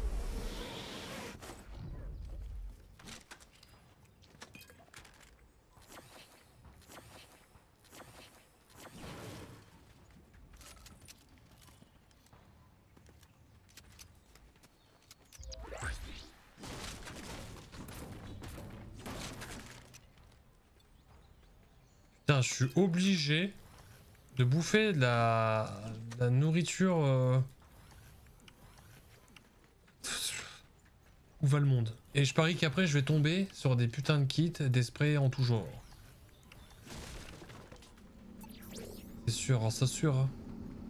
Putain, je suis obligé de bouffer de la nourriture. Où va le monde? Et je parie qu'après je vais tomber sur des putains de kits, des sprays en tout genre. C'est sûr, hein, c'est sûr. Hein.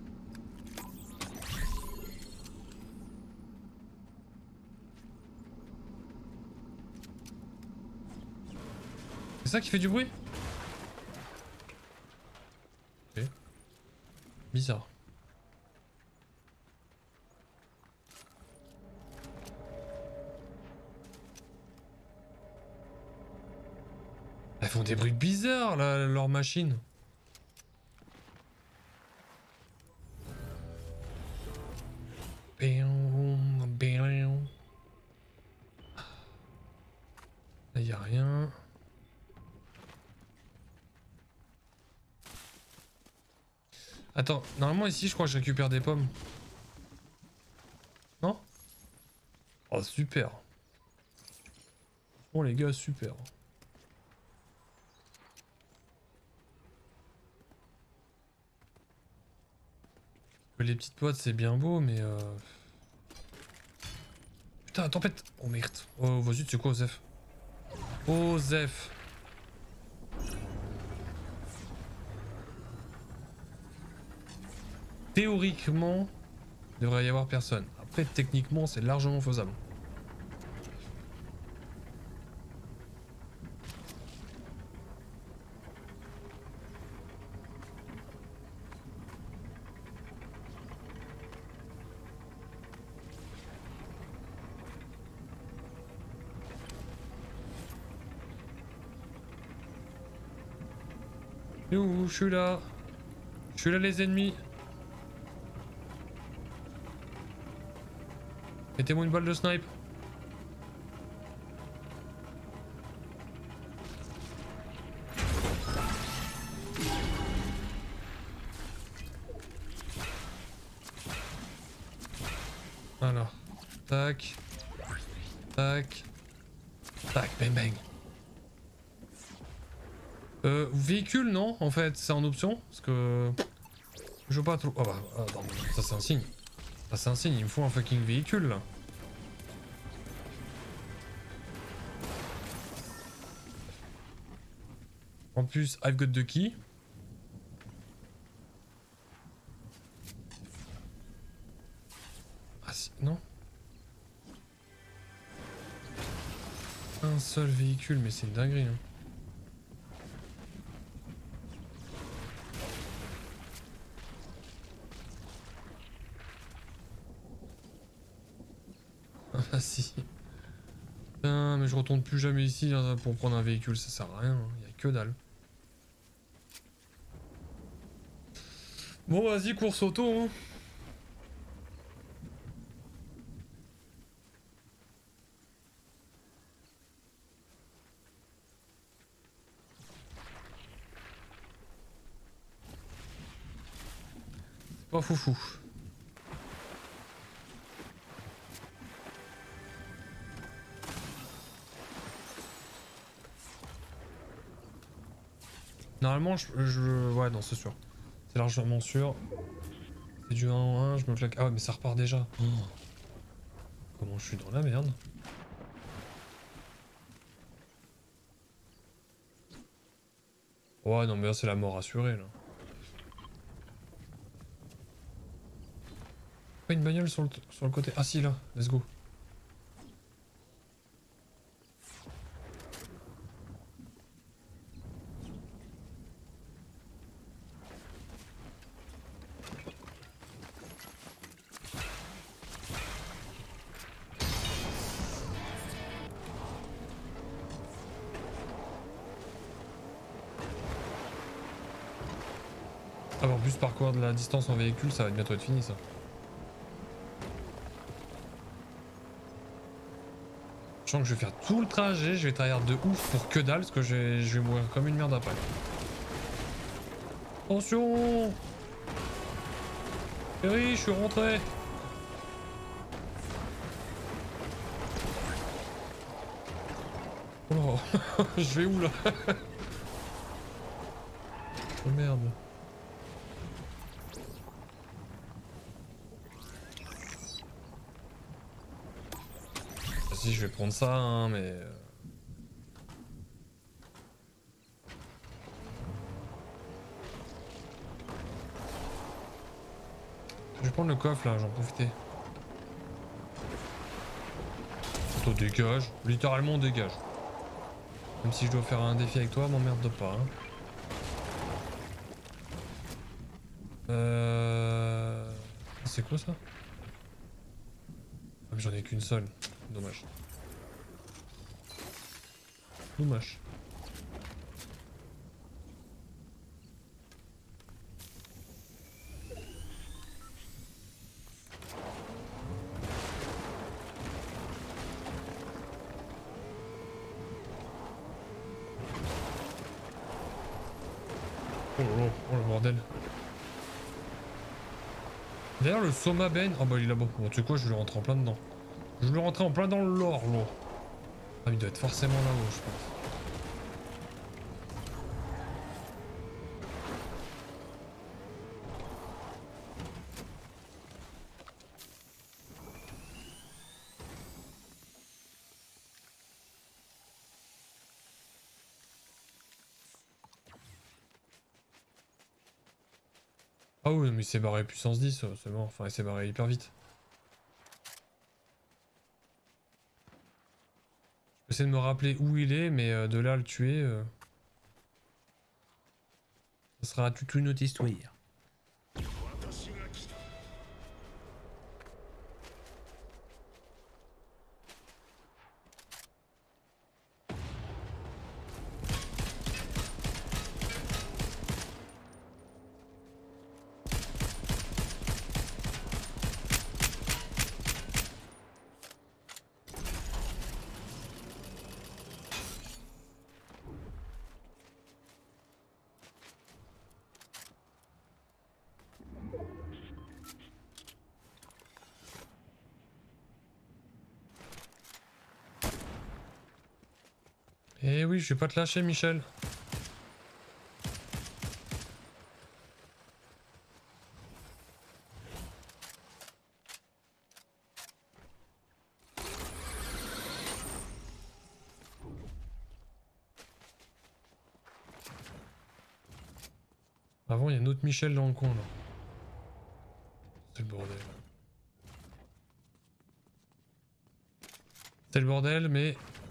C'est ça qui fait du bruit? Ok. Bizarre. Elles font des bruits bizarres là, leurs machines. Là y a rien. Attends, normalement ici je crois que je récupère des pommes. Non? Oh super. Bon les gars, super. Les petites boîtes c'est bien beau mais Putain, tempête. Oh merde. Oh vas-y, c'est quoi Osef? Osef. Théoriquement, il devrait y avoir personne. Après, techniquement, c'est largement faisable. Youhou, je suis là. Je suis là les ennemis. Mettez-moi une balle de snipe. Alors. Tac. Tac. Tac, bang bang. Véhicule non en fait c'est en option parce que je veux pas trop. Oh bah attends, ça c'est un signe. Ça c'est un signe, il me faut un fucking véhicule là. En plus I've got the key. Ah si, non. Un seul véhicule mais c'est une dinguerie hein. Ah si. Putain, mais je retourne plus jamais ici hein, pour prendre un véhicule, ça sert à rien, hein. Y a que dalle. Bon vas-y, course auto hein. C'est pas foufou. Normalement, ouais, non, c'est sûr. C'est largement sûr. C'est du 1 en 1, je me claque. Ah ouais, mais ça repart déjà. Oh. Comment je suis dans la merde. Ouais, non, mais là, c'est la mort assurée, là. Pas une bagnole sur le côté. Ah si, là, let's go. Ah, bah, en plus, parcourir de la distance en véhicule, ça va bientôt être fini, ça. Je sens que je vais faire tout le trajet, je vais trahir de ouf pour que dalle, parce que je vais mourir comme une merde après. Attention! Perry, je suis rentré! Oh, je vais où là? Oh merde. Si je vais prendre ça, hein, mais... Je vais prendre le coffre là, j'en profiter. Toi dégage, littéralement dégage. Même si je dois faire un défi avec toi, m'emmerde pas. Hein. C'est quoi ça? Ah mais j'en ai qu'une seule, dommage. Dommage. Oh là là, oh le bordel. D'ailleurs le Soma Ben, oh bah il est là-bas. Bon tu sais quoi, je vais lui rentrer en plein dedans. Je vais lui rentrer en plein dans l'or là. Ah mais il doit être forcément là-haut je pense. Ah oui mais il s'est barré puissance 10, c'est bon, enfin il s'est barré hyper vite. J'essaie de me rappeler où il est mais de là à le tuer... Ça sera toute une autre histoire. Eh oui, je vais pas te lâcher, Michel. Avant, il y a un autre Michel dans le coin, là. C'est le bordel. C'est le bordel, mais...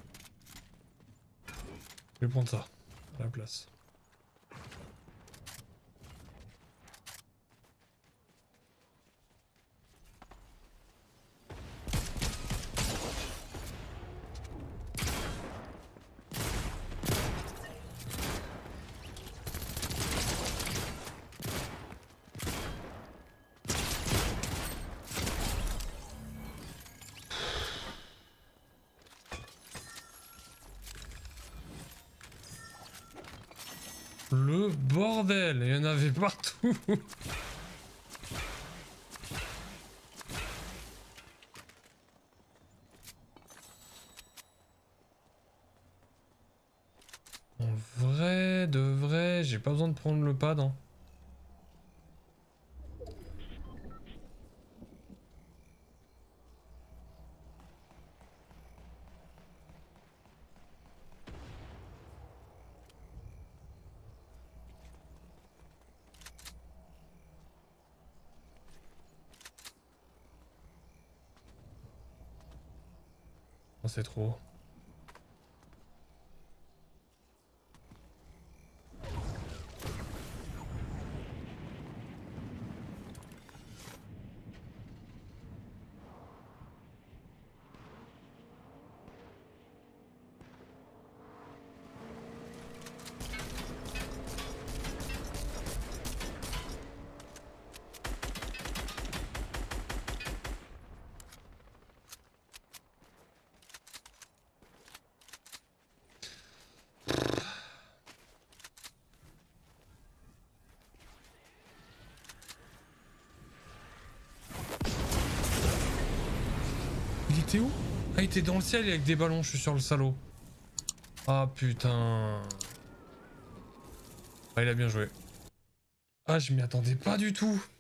Je vais prendre ça, à la place. Le bordel, il y en avait partout. En vrai, de vrai, j'ai pas besoin de prendre le pad, hein. Oh, c'est trop. Il était où? Ah, il était dans le ciel avec des ballons, je suis sur le salaud. Ah putain. Ah, il a bien joué. Ah, je m'y attendais pas du tout.